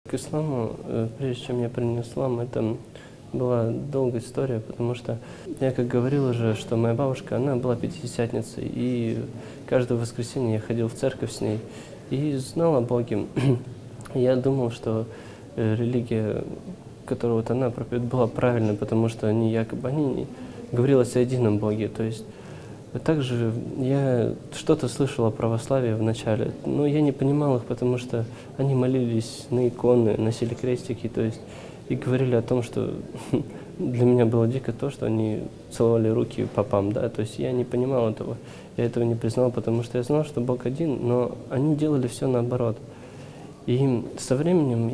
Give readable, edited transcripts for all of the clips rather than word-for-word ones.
К исламу, прежде чем я принял ислам, это была долгая история, потому что я, как говорил уже, что моя бабушка, она была пятидесятницей, и каждое воскресенье я ходил в церковь с ней и знал о Боге. Я думал, что религия, которую вот она проповедует, была правильной, потому что они якобы говорилось о едином Боге. То есть также я что-то слышал о православии в начале, но я не понимал их, потому что они молились на иконы, носили крестики, то есть и говорили о том, что для меня было дико то, что они целовали руки попам, да, то есть я не понимал этого, я этого не признал, потому что я знал, что Бог один, но они делали все наоборот. И со временем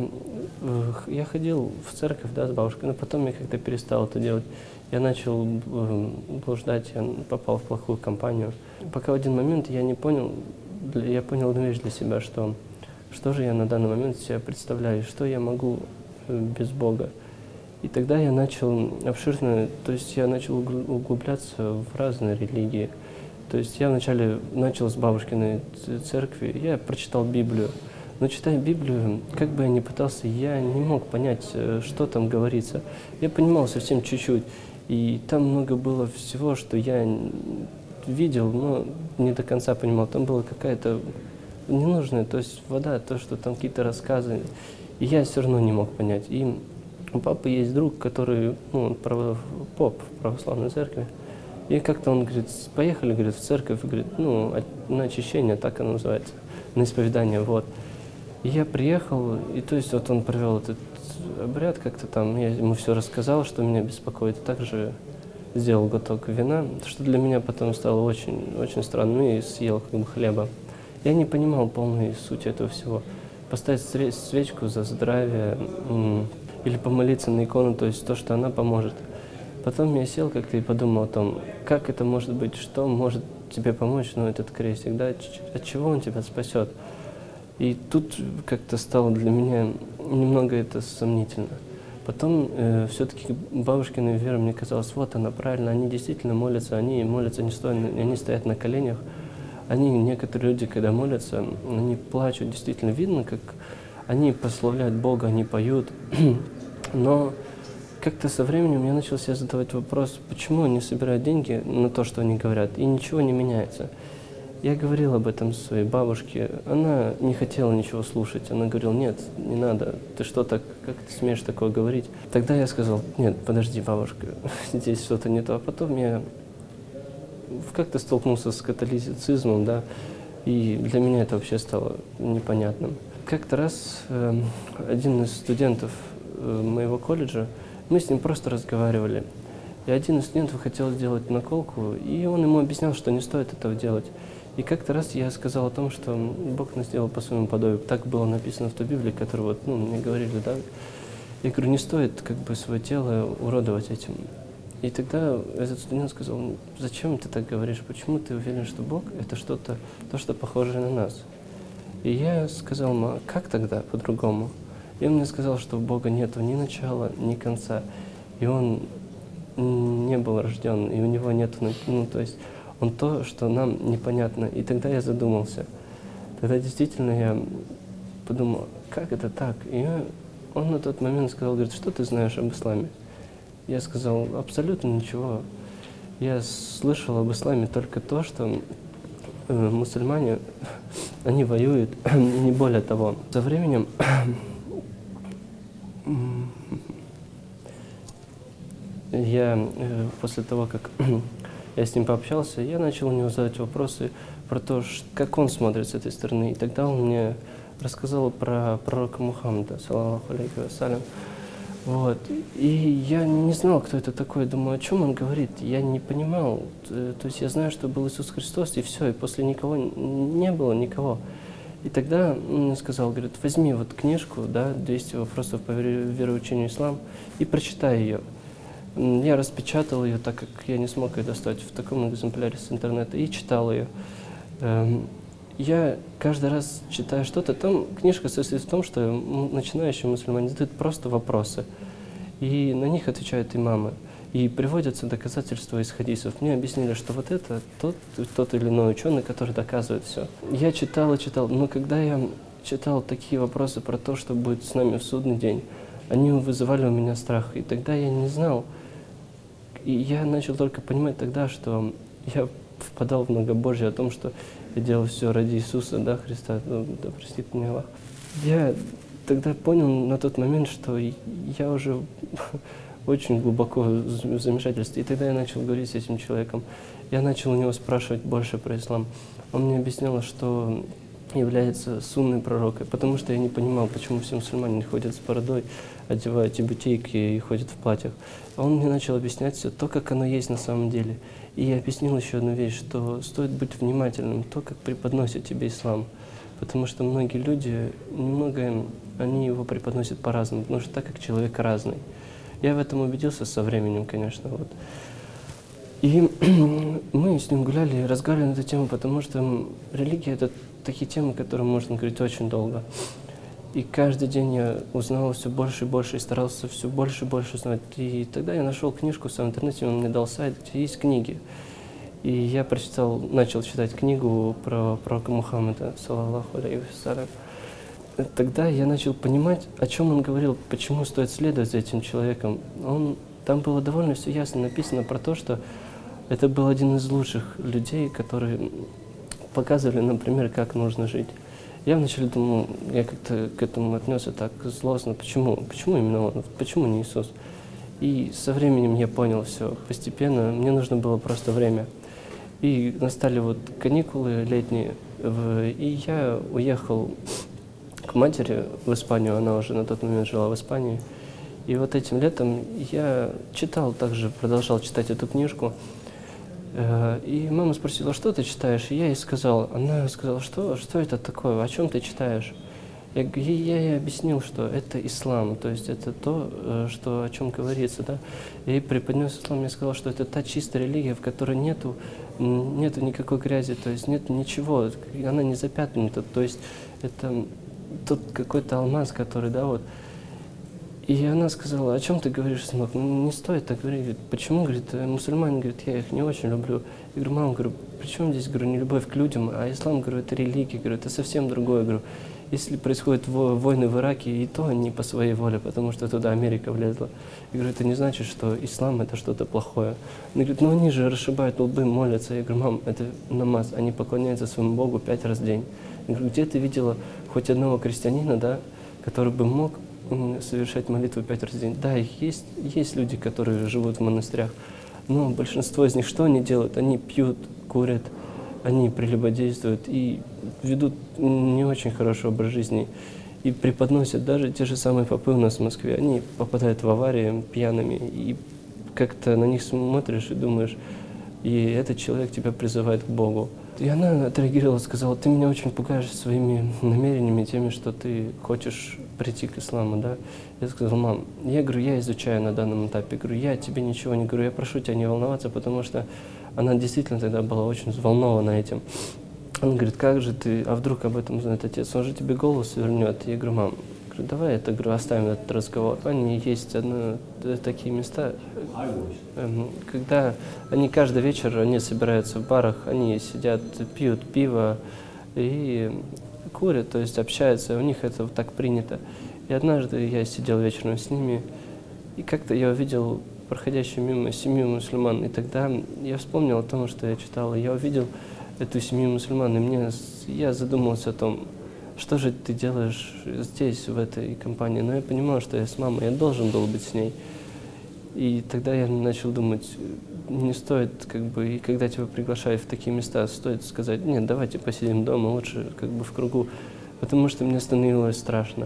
я ходил в церковь, да, с бабушкой, но потом я как-то перестал это делать. Я начал блуждать, я попал в плохую компанию. Пока в один момент я не понял, я понял одну вещь для себя, что же я на данный момент себя представляю, что я могу без Бога. И тогда я начал обширно, то есть я начал углубляться в разные религии. То есть я вначале начал с бабушкиной церкви, я прочитал Библию. Но читая Библию, как бы я ни пытался, я не мог понять, что там говорится. Я понимал совсем чуть-чуть. И там много было всего, что я видел, но не до конца понимал. Там была какая-то ненужная, то есть вода, то, что там какие-то рассказы. И я все равно не мог понять. И у папы есть друг, который, поп в православной церкви. И как-то он говорит, поехали, говорит, в церковь, говорит, на очищение, так оно называется, на исповедание, вот. И я приехал, и то есть вот он провел этот обряд как-то там, я ему все рассказал, что меня беспокоит, и также сделал глоток вина, что для меня потом стало очень, очень странным, и съел как бы хлеба. Я не понимал полной сути этого всего. Поставить свечку за здравие или помолиться на икону, то есть то, что она поможет. Потом я сел как-то и подумал о том, как это может быть, что может тебе помочь, этот крестик, да, от чего он тебя спасет. И тут как-то стало для меня немного это сомнительно. Потом все-таки бабушкина вера, мне казалось, вот она правильно, они действительно молятся, они молятся не стоя, они стоят на коленях. Некоторые люди, когда молятся, они плачут, действительно видно, как они прославляют Бога, они поют. Но как-то со временем я начал себе задавать вопрос, почему они собирают деньги на то, что они говорят, и ничего не меняется. Я говорил об этом своей бабушке, она не хотела ничего слушать, она говорила, нет, не надо, ты что так, как ты смеешь такое говорить? Тогда я сказал, нет, подожди, бабушка, здесь что-то не то. А потом я как-то столкнулся с католицизмом, да, и для меня это вообще стало непонятным. Как-то раз один из студентов моего колледжа, мы с ним просто разговаривали, и один из студентов хотел сделать наколку, и он ему объяснял, что не стоит этого делать. И как-то раз я сказал о том, что Бог нас сделал по своему подобию. Так было написано в той Библии, которую мне говорили, да. Я говорю, не стоит как бы свое тело уродовать этим. И тогда этот студент сказал, зачем ты так говоришь, почему ты уверен, что Бог – это что-то, то, что похожее на нас? И я сказал, как тогда по-другому? И он мне сказал, что у Бога нет ни начала, ни конца, и Он не был рожден, и у Него нет, то есть Он то, что нам непонятно. И тогда я задумался. Тогда действительно я подумал, как это так? И он на тот момент сказал, говорит, что ты знаешь об исламе? Я сказал, абсолютно ничего. Я слышал об исламе только то, что мусульмане, они воюют, и не более того. Со временем я, после того, как я с ним пообщался, я начал у него задать вопросы про то, как он смотрит с этой стороны. И тогда он мне рассказал про пророка Мухаммада, саллаллаху алейхи вассалям. Вот. И я не знал, кто это такой. Думаю, о чем он говорит. Я не понимал. То есть я знаю, что был Иисус Христос, и все, и после никого не было никого. И тогда он мне сказал, говорит, возьми вот книжку, да, 200 вопросов по вероучению ислам, и прочитай ее. Я распечатал ее, так как я не смог ее достать в таком экземпляре с интернета, и читал ее. Я каждый раз читаю что-то, там книжка состоит в том, что начинающие мусульмане задают просто вопросы, и на них отвечают имамы, и приводятся доказательства из хадисов. Мне объяснили, что вот это тот или иной ученый, который доказывает все. Я читал и читал, но когда я читал такие вопросы про то, что будет с нами в судный день, они вызывали у меня страх. И тогда я не знал. И я начал только понимать тогда, что я впадал в многобожие о том, что я делал все ради Иисуса, да, Христа, да простит меня Аллах. Я тогда понял на тот момент, что я уже очень глубоко в замешательстве. И тогда я начал говорить с этим человеком. Я начал у него спрашивать больше про ислам. Он мне объяснял, что является сунной пророкой, потому что я не понимал, почему все мусульмане ходят с бородой, одевают тюбетейки и ходят в платьях. А он мне начал объяснять все то, как оно есть на самом деле. И я объяснил еще одну вещь, что стоит быть внимательным, то, как преподносит тебе ислам. Потому что многие люди, немного, они его преподносят по-разному, потому что так как человек разный. Я в этом убедился со временем, конечно. Вот. И мы с ним гуляли, разговаривали на эту тему, потому что религия — это такие темы, которые можно говорить очень долго. И каждый день я узнал все больше и больше, и старался все больше и больше узнать. И тогда я нашел книжку в интернете, он мне дал сайт, где есть книги. И я начал читать книгу про пророка Мухаммеда, саллаллаху алейхи вассалям. Тогда я начал понимать, о чем он говорил, почему стоит следовать за этим человеком. Там было довольно все ясно написано про то, что это был один из лучших людей, которые показывали, например, как нужно жить. Я вначале думал, я как-то к этому отнесся так злостно. Почему именно он? Почему не Иисус? И со временем я понял все. Постепенно мне нужно было просто время. И настали вот каникулы летние, и я уехал к матери в Испанию. Она уже на тот момент жила в Испании. И вот этим летом я продолжал читать эту книжку. И мама спросила, что ты читаешь? И я ей сказал. Она сказала, что это такое, о чем ты читаешь? Я ей объяснил, что это ислам, то есть это то, о чем говорится. Да? Я ей преподнес ислам, я сказал, что это та чистая религия, в которой нету никакой грязи, то есть нет ничего, она не запятнана, то есть это тот какой-то алмаз, который, да, вот. И она сказала, о чем ты говоришь, сынок? Ну, не стоит так говорить. Говорит, почему? Говорит, мусульмане, говорит, я их не очень люблю. Я говорю, мама, говорю, при чем здесь, говорю, не любовь к людям, а ислам, говорю, это религия, говорю, это совсем другое, говорю. Если происходят войны в Ираке, и то не по своей воле, потому что туда Америка влезла. Я говорю, это не значит, что ислам это что-то плохое. Она говорит, ну они же расшибают лбы, молятся. Я говорю, мам, это намаз, они поклоняются своему Богу 5 раз в день. Я говорю, где ты видела хоть одного крестьянина, да, который бы мог совершать молитву 5 раз в день? Да, есть люди, которые живут в монастырях, но большинство из них что они делают? Они пьют, курят, они прелюбодействуют и ведут не очень хороший образ жизни. И преподносят даже те же самые попы у нас в Москве. Они попадают в аварии пьяными, и как-то на них смотришь и думаешь, и этот человек тебя призывает к Богу. И она отреагировала, сказала, ты меня очень пугаешь своими намерениями, теми, что ты хочешь прийти к исламу, да? Я сказал, мам, я говорю, я изучаю на данном этапе, говорю, я тебе ничего не говорю, я прошу тебя не волноваться, потому что она действительно тогда была очень взволнована этим. Она говорит, как же ты, а вдруг об этом знает отец, он же тебе голову свернет. Я говорю, мам, давай это, говорю, оставим этот разговор. Они есть такие места, когда они каждый вечер они собираются в барах, они сидят, пьют пиво и курят, то есть общаются, у них это вот так принято. И однажды я сидел вечером с ними, и как-то я увидел проходящую мимо семью мусульман, и тогда я вспомнил о том, что я читал, и я увидел эту семью мусульман, и я задумался о том, что же ты делаешь здесь, в этой компании. Но я понимал, что я с мамой, я должен был быть с ней. И тогда я начал думать, не стоит, и когда тебя приглашают в такие места, стоит сказать, нет, давайте посидим дома, лучше в кругу, потому что мне становилось страшно.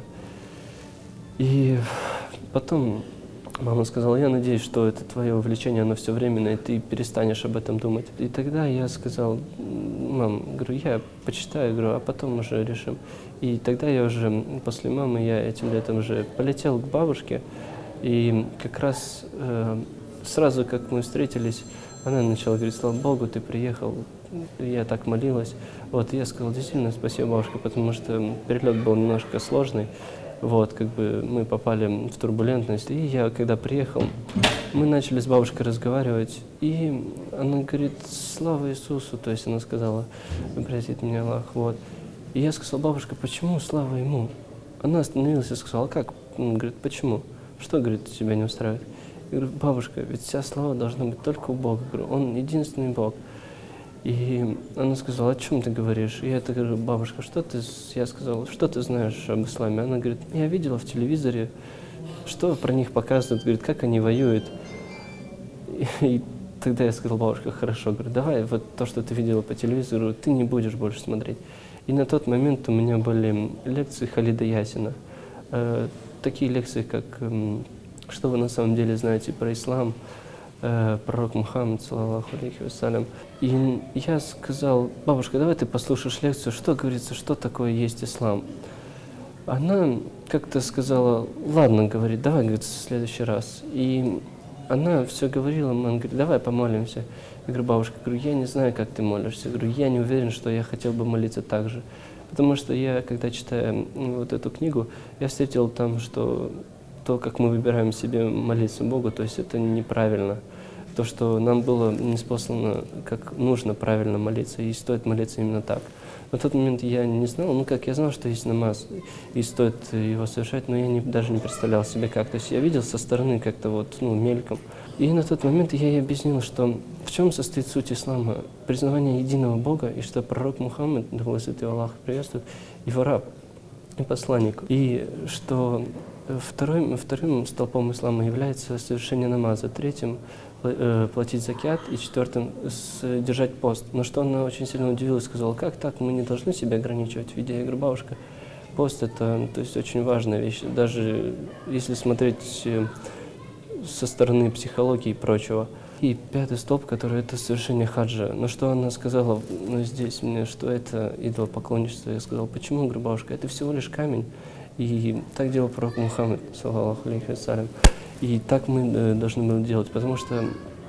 И потом мама сказала, я надеюсь, что это твое увлечение, оно все временно, и ты перестанешь об этом думать. И тогда я сказал, мам, говорю, я почитаю, говорю, а потом уже решим. И тогда я уже, после мамы, я этим летом уже полетел к бабушке, и как раз сразу, как мы встретились, она начала говорить, слава Богу, ты приехал, я так молилась. Вот, и я сказал, действительно, спасибо, бабушка, потому что перелет был немножко сложный. Вот, мы попали в турбулентность. И я, когда приехал, мы начали с бабушкой разговаривать, и она говорит, слава Иисусу, то есть она сказала, простит меня Аллах, вот. И я сказал: бабушка, почему слава ему? Она остановилась и сказала: а как? Он говорит: почему? Что, говорит, тебя не устраивает? Я говорю: бабушка, ведь вся слава должна быть только у Бога. Я говорю: Он единственный Бог. И она сказала: о чем ты говоришь? И я говорю: бабушка, я сказал: что ты знаешь об исламе? Она говорит: я видела в телевизоре, что про них показывают, говорит, как они воюют. И тогда я сказал: бабушка, хорошо, говорю, давай вот то, что ты видела по телевизору, ты не будешь больше смотреть. И на тот момент у меня были лекции Халида Ясина. Такие лекции, как «Что вы на самом деле знаете про ислам?», пророк Мухаммад, саллаллаху алейхи вассалям. И я сказал: бабушка, давай ты послушаешь лекцию, что говорится, что такое есть ислам. Она как-то сказала: ладно, говорит, давай, говорит, в следующий раз. И она все говорила, она говорит: давай помолимся. Я говорю: бабушка, говорю, я не знаю, как ты молишься. Я говорю: я не уверен, что я хотел бы молиться так же. Потому что я, когда читаю вот эту книгу, я встретил там, что то, как мы выбираем себе молиться Богу, то есть это неправильно. То, что нам было ниспослано, как нужно правильно молиться, и стоит молиться именно так. На тот момент я не знал, я знал, что есть намаз, и стоит его совершать, но я даже не представлял себе как. То есть я видел со стороны как-то мельком. И на тот момент я ей объяснил, что в чем состоит суть ислама: признавание единого Бога, и что пророк Мухаммад, да благословит его Аллах, приветствует, его раб и посланник. И что вторым столпом ислама является совершение намаза, третьим платить закят, и четвертым держать пост. Но что она очень сильно удивилась, сказала: как так, мы не должны себя ограничивать в виде. Я говорю: бабушка, пост это очень важная вещь, даже если смотреть со стороны психологии и прочего. И пятый столб, который это совершение хаджа. Но что она сказала здесь мне, что это идолопоклонничество? Я сказал: почему? Я говорю: бабушка, это всего лишь камень. И так делал пророк Мухаммад, саллаллаху алейхи вассалям. И так мы должны были делать, потому что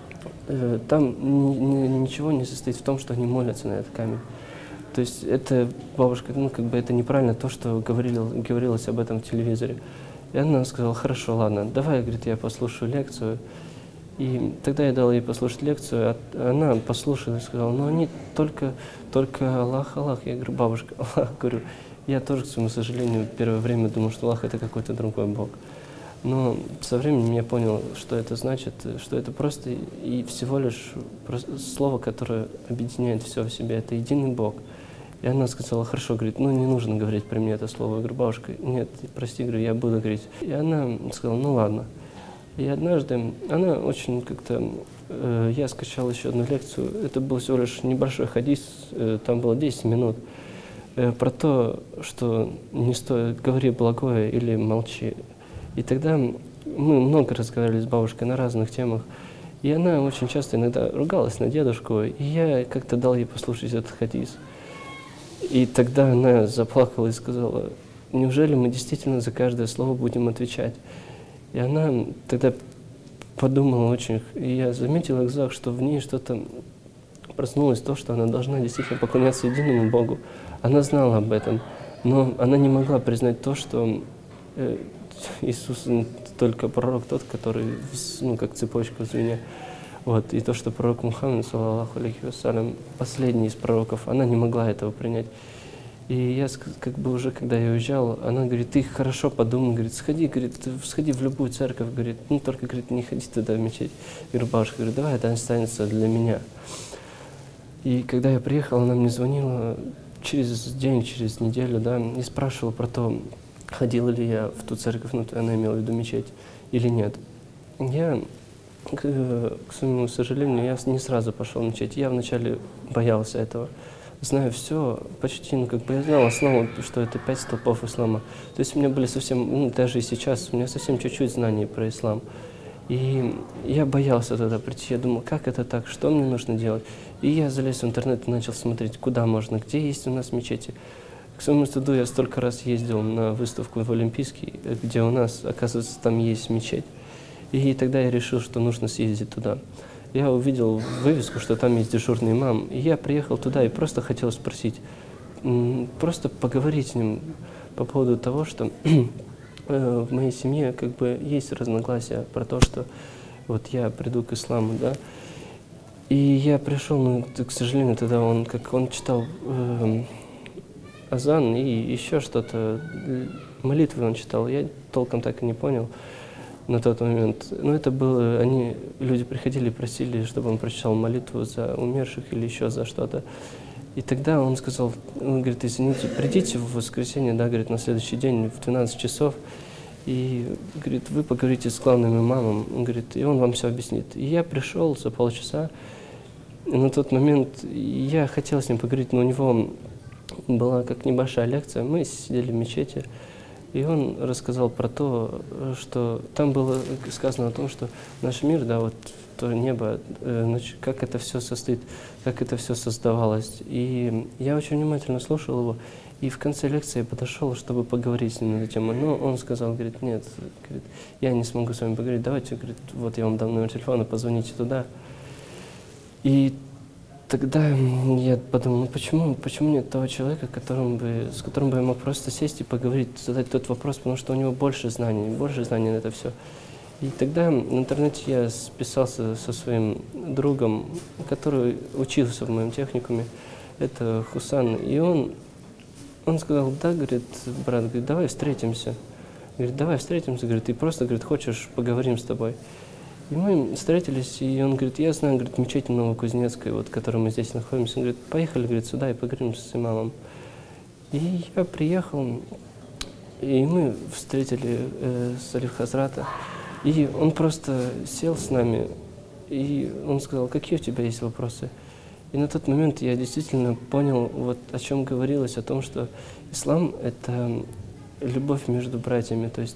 там ничего не состоит в том, что они молятся на этот камень. То есть это, бабушка, это неправильно то, что говорилось об этом в телевизоре. И она сказала: хорошо, ладно, давай, говорит, я послушаю лекцию. И тогда я дал ей послушать лекцию, она послушала и сказала: ну они только Аллах. Я говорю: бабушка, Аллах, говорю, я тоже, к своему сожалению, первое время думал, что Аллах это какой-то другой Бог. Но со временем я понял, что это значит, что это просто и всего лишь слово, которое объединяет все в себе, это единый Бог. И она сказала: хорошо, говорит, не нужно говорить при мне это слово. Я говорю: бабушка, нет, прости, говорю, я буду говорить. И она сказала: ну ладно. И однажды она очень я скачал еще одну лекцию, это был всего лишь небольшой хадис, там было 10 минут, про то, что не стоит, говори благое или молчи. И тогда мы много разговаривали с бабушкой на разных темах, и она очень часто иногда ругалась на дедушку, и я как-то дал ей послушать этот хадис. И тогда она заплакала и сказала: неужели мы действительно за каждое слово будем отвечать? И она тогда подумала очень, и я заметил в глазах, что в ней что-то проснулось, то, что она должна действительно поклоняться единому Богу. Она знала об этом, но она не могла признать то, что Иисус только пророк тот, который, как цепочка в звене. Вот. И то, что пророк Мухаммад, саллаллаху алейхи вассалям, последний из пророков, она не могла этого принять. И я уже, когда я уезжал, она говорит: ты хорошо подумай, говорит, сходи в любую церковь, говорит, только, говорит, не ходи туда в мечеть. Я говорю: бабушка, говорит, давай это останется для меня. И когда я приехал, она мне звонила через день, через неделю, и спрашивала про то, ходил ли я в ту церковь, она имела в виду мечеть, или нет. Я, к своему сожалению, я не сразу пошел в мечеть. Я вначале боялся этого. Знаю все, почти, я знал основу, что это 5 столпов ислама. То есть у меня были совсем, даже и сейчас, у меня совсем чуть-чуть знаний про ислам. И я боялся туда прийти, я думал, как это так, что мне нужно делать. И я залез в интернет и начал смотреть, куда можно, где есть у нас мечети. К своему стыду я столько раз ездил на выставку в Олимпийский, где у нас, оказывается, там есть мечеть. И тогда я решил, что нужно съездить туда. Я увидел вывеску, что там есть дежурный имам, и я приехал туда и просто хотел спросить, просто поговорить с ним по поводу того, что в моей семье есть разногласия про то, что я приду к исламу, И я пришел, но, к сожалению, тогда он читал азан и еще что-то. Молитвы он читал. Я толком так и не понял на тот момент. Но это было, люди приходили и просили, чтобы он прочитал молитву за умерших или еще за что-то. И тогда он сказал, он говорит, извините, придите в воскресенье, да, говорит, на следующий день в 12 часов, и, говорит, вы поговорите с главным имамом, он говорит, и он вам все объяснит. И я пришел за полчаса, и на тот момент я хотел с ним поговорить, но у него была как небольшая лекция, мы сидели в мечети, и он рассказал про то, что там было сказано о том, что наш мир, да, вот то небо, как это все состоит, как это все создавалось. И я очень внимательно слушал его, и в конце лекции я подошел, чтобы поговорить с ним на эту тему. Но он сказал, говорит, нет, говорит, я не смогу с вами поговорить, давайте, говорит, вот я вам дам номер телефона, позвоните туда. И тогда я подумал, ну почему нет того человека, с которым бы я мог просто сесть и поговорить, задать тот вопрос, потому что у него больше знаний на это все. И тогда в интернете я списался со своим другом, который учился в моем техникуме, это Хусан, и он сказал, да, говорит, брат, говорит, давай встретимся. Говорит, давай встретимся, говорит, и просто, говорит, хочешь, поговорим с тобой. И мы встретились, и он говорит, я знаю, говорит, мечеть Новокузнецкая, вот, в которой мы здесь находимся. Он говорит, поехали, говорит, сюда и поговорим с имамом. И я приехал, и мы встретили Салих Хазрата, и он просто сел с нами, и он сказал, какие у тебя есть вопросы? И на тот момент я действительно понял, вот о чем говорилось, о том, что ислам – это любовь между братьями, то есть.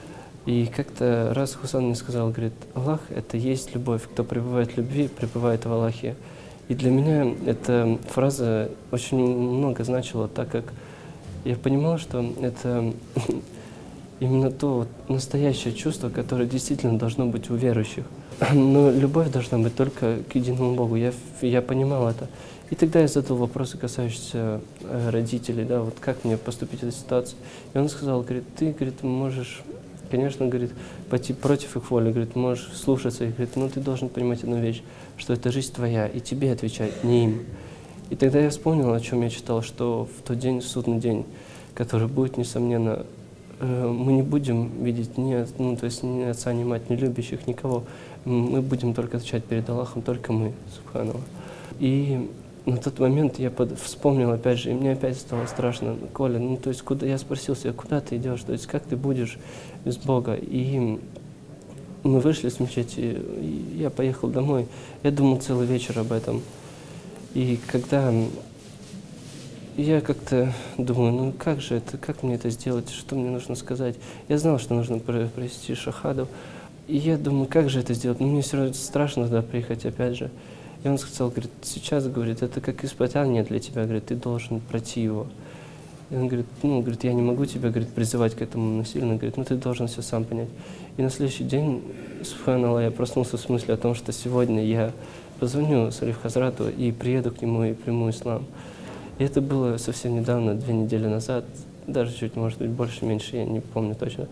И как-то раз Хусан мне сказал, говорит, Аллах – это есть любовь, кто пребывает в любви, пребывает в Аллахе. И для меня эта фраза очень много значила, так как я понимал, что это именно то вот настоящее чувство, которое действительно должно быть у верующих. Но любовь должна быть только к единому Богу, я понимал это. И тогда я задал вопросы, касающиеся родителей, да, вот как мне поступить в этой ситуации. И он сказал, говорит, ты, говорит, можешь… Конечно, говорит, пойти против их воли, говорит, можешь слушаться их, говорит, но ты должен понимать одну вещь, что это жизнь твоя, и тебе отвечать, не им. И тогда я вспомнил, о чем я читал, что в тот день, в судный день, который будет, несомненно, мы не будем видеть ни отца, ни мать, ни любящих, никого. Мы будем только отвечать перед Аллахом, только мы, субханаллах. И на тот момент я вспомнил опять же, и мне опять стало страшно, Коля, то есть я спросил себя, куда ты идешь, то есть как ты будешь без Бога? И мы вышли с мечети, и я поехал домой, я думал целый вечер об этом. И когда я как-то думаю, как же это, как мне это сделать, что мне нужно сказать? Я знал, что нужно провести шахаду, и я думаю, как же это сделать? Мне все равно страшно туда приехать опять же. И он сказал, говорит, сейчас, говорит, это как испытание для тебя, говорит, ты должен пройти его. И он говорит, говорит, я не могу тебя, говорит, призывать к этому насильно, говорит, ты должен все сам понять. И на следующий день, субханаллах, я проснулся с мыслью о том, что сегодня я позвоню Салих Хазрату и приеду к нему и приму ислам. И это было совсем недавно, 2 недели назад, даже чуть, может быть, больше, меньше, я не помню точно.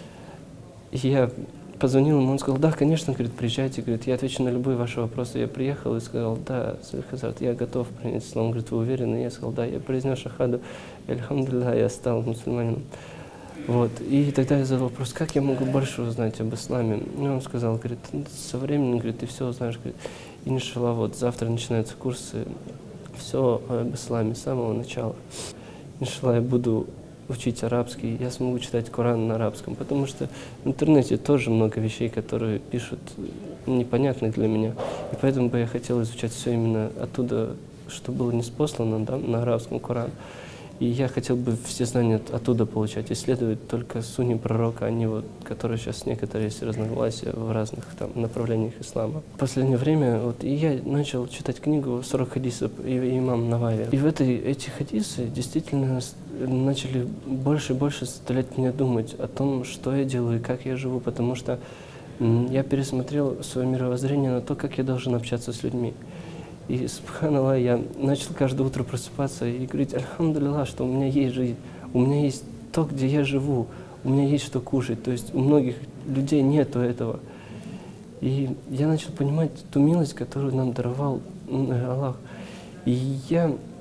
И я позвонил ему, он сказал, да, конечно, говорит, приезжайте, говорит, я отвечу на любые ваши вопросы. Я приехал и сказал, да, Салих Хазрат, я готов принять ислам. Он говорит, вы уверены? Я сказал, да, я произнес шахаду, и альхамдулиллах, я стал мусульманином. Вот. И тогда я задал вопрос, как я могу больше узнать об исламе? И он сказал, говорит, со временем, говорит, ты все узнаешь, говорит, иншаллах, вот завтра начинаются курсы, все об исламе с самого начала. Иншаллах, я буду учить арабский, я смогу читать Коран на арабском, потому что в интернете тоже много вещей, которые пишут непонятных для меня. И поэтому бы я хотел изучать все именно оттуда, что было ниспослано, да, на арабском Коран. И я хотел бы все знания оттуда получать, исследовать только сунни пророка, а не вот, которые сейчас некоторые есть разногласия в разных там направлениях ислама. В последнее время и я начал читать книгу «40 хадисов» имам Навави. И эти хадисы действительно начали больше и больше заставлять меня думать о том, что я делаю и как я живу, потому что я пересмотрел свое мировоззрение на то, как я должен общаться с людьми. И, субханаллах, я начал каждое утро просыпаться и говорить, альхамдулиллах, что у меня есть жизнь, у меня есть то, где я живу, у меня есть что кушать. То есть у многих людей нету этого. И я начал понимать ту милость, которую нам даровал Аллах. И я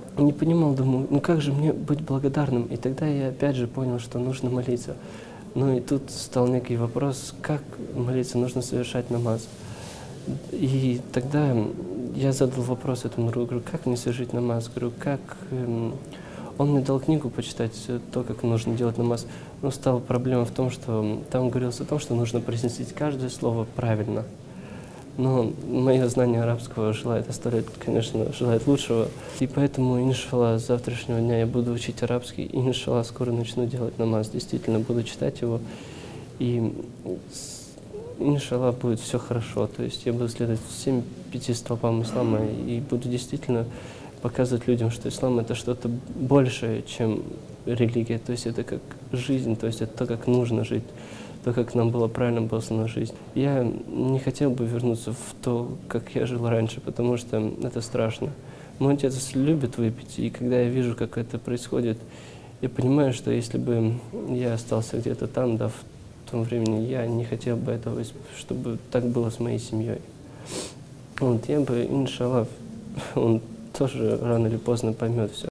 не понимал, думаю, ну как же мне быть благодарным? И тогда я опять же понял, что нужно молиться. Ну и тут стал некий вопрос, как молиться, нужно совершать намаз. И тогда я задал вопрос этому другу, говорю, как мне совершить намаз? Говорю, как... Он мне дал книгу почитать, то, как нужно делать намаз. Но стала проблема в том, что там говорилось о том, что нужно произносить каждое слово правильно. Но мое знание арабского желает оставить, конечно, желает лучшего. И поэтому, иншаллах, с завтрашнего дня я буду учить арабский. И, иншаллах, скоро начну делать намаз. Действительно, буду читать его. И, иншаллах, будет все хорошо. То есть я буду следовать всем 5 столпам ислама и буду действительно показывать людям, что ислам — это что-то большее, чем религия. То есть это как жизнь, то есть это то, как нужно жить, то, как нам было правильно послана жизнь. Я не хотел бы вернуться в то, как я жил раньше, потому что это страшно. Мой отец любит выпить, и когда я вижу, как это происходит, я понимаю, что если бы я остался где-то там, да, в том времени, я не хотел бы этого, чтобы так было с моей семьей. Вот, я бы, иншаллах, он тоже рано или поздно поймет все.